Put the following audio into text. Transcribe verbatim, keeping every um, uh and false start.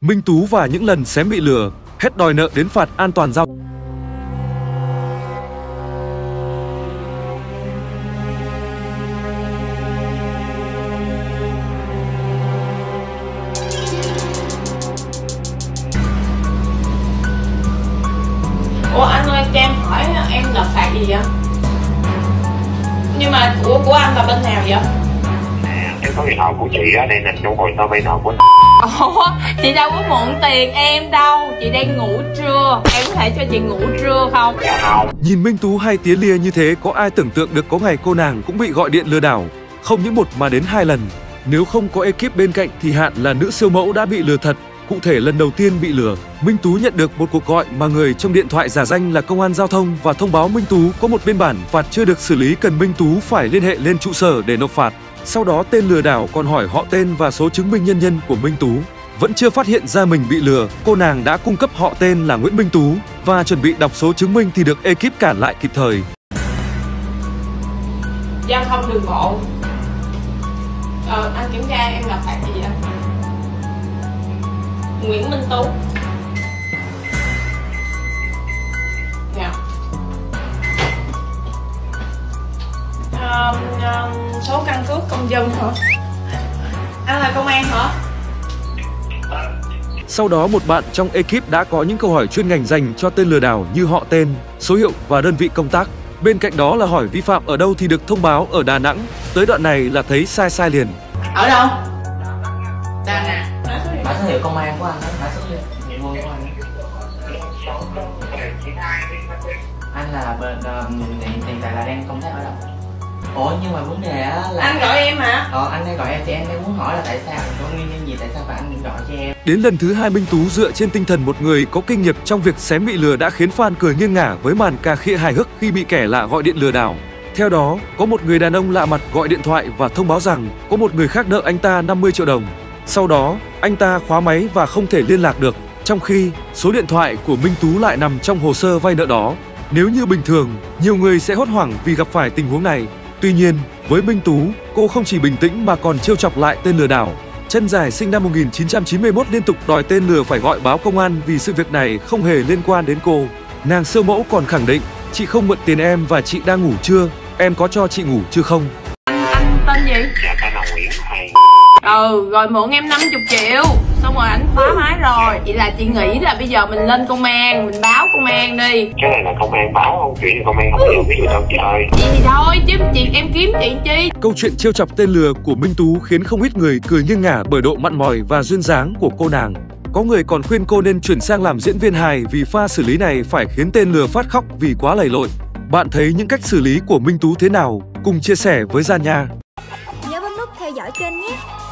Minh Tú và những lần xém bị lừa, hết đòi nợ đến phạt an toàn giao. Ủa anh ơi, cho em hỏi em là phạt gì vậy? Nhưng mà của của anh là bên nào vậy? À, em có điện thoại của chị á, đây nằm trong hồ sơ vay nợ của. Ủa, chị đâu có mượn tiền em đâu, chị đang ngủ trưa, em có thể cho chị ngủ trưa không? Dạ không. Nhìn Minh Tú hay tía lia như thế, có ai tưởng tượng được có ngày cô nàng cũng bị gọi điện lừa đảo, không những một mà đến hai lần. Nếu không có ekip bên cạnh thì Hạn là nữ siêu mẫu đã bị lừa thật. Cụ thể lần đầu tiên bị lừa, Minh Tú nhận được một cuộc gọi mà người trong điện thoại giả danh là công an giao thông và thông báo Minh Tú có một biên bản phạt chưa được xử lý, cần Minh Tú phải liên hệ lên trụ sở để nộp phạt. Sau đó tên lừa đảo còn hỏi họ tên và số chứng minh nhân dân của Minh Tú. Vẫn chưa phát hiện ra mình bị lừa, cô nàng đã cung cấp họ tên là Nguyễn Minh Tú và chuẩn bị đọc số chứng minh thì được ekip cản lại kịp thời. Giao thông đường bộ. Ờ, anh kiểm tra em là phạt gì vậy? Nguyễn Minh Tú. Dạ. À, à, số căn cước công dân hả? Anh là công an hả? Sau đó một bạn trong ekip đã có những câu hỏi chuyên ngành dành cho tên lừa đảo như họ tên, số hiệu và đơn vị công tác. Bên cạnh đó là hỏi vi phạm ở đâu thì được thông báo ở Đà Nẵng. Tới đoạn này là thấy sai sai liền. Ở đâu? Đà Nẵng. Mã số hiệu công an của anh đó, mã số hiệu của anh. Anh là bên uh, hiện tại là đang công tác ở đâu? Ủa nhưng mà vấn đề là anh gọi em hả? Ờ anh đang gọi em thì em đang muốn hỏi là tại sao, có nguyên nhân gì tại sao phải anh gọi cho em? Đến lần thứ hai, Minh Tú dựa trên tinh thần một người có kinh nghiệm trong việc xém bị lừa đã khiến fan cười nghiêng ngả với màn cà khịa hài hước khi bị kẻ lạ gọi điện lừa đảo. Theo đó, có một người đàn ông lạ mặt gọi điện thoại và thông báo rằng có một người khác nợ anh ta năm mươi triệu đồng. Sau đó, anh ta khóa máy và không thể liên lạc được, trong khi số điện thoại của Minh Tú lại nằm trong hồ sơ vay nợ đó. Nếu như bình thường, nhiều người sẽ hốt hoảng vì gặp phải tình huống này. Tuy nhiên, với Minh Tú, cô không chỉ bình tĩnh mà còn trêu chọc lại tên lừa đảo. Chân dài sinh năm một nghìn chín trăm chín mươi mốt liên tục đòi tên lừa phải gọi báo công an vì sự việc này không hề liên quan đến cô. Nàng siêu mẫu còn khẳng định, chị không mượn tiền em và chị đang ngủ chưa? Em có cho chị ngủ chưa không? Anh, anh tên gì? Dạ tên là Nguyễn Thầy. Ừ, rồi mượn em năm mươi triệu. Xong rồi ảnh khóa máy rồi. Vậy là chị nghĩ là bây giờ mình lên công an, mình báo công an đi. Cái này là công an báo không? Chuyện công an không hiểu ví dụ đâu chị ơi. Vậy thì thôi chứ chị em kiếm chị chi. Câu chuyện trêu chọc tên lừa của Minh Tú khiến không ít người cười nghiêng ngả bởi độ mặn mòi và duyên dáng của cô nàng. Có người còn khuyên cô nên chuyển sang làm diễn viên hài vì pha xử lý này phải khiến tên lừa phát khóc vì quá lầy lội. Bạn thấy những cách xử lý của Minh Tú thế nào? Cùng chia sẻ với Gian nha. Nhớ bấm nút theo dõi kênh nhé.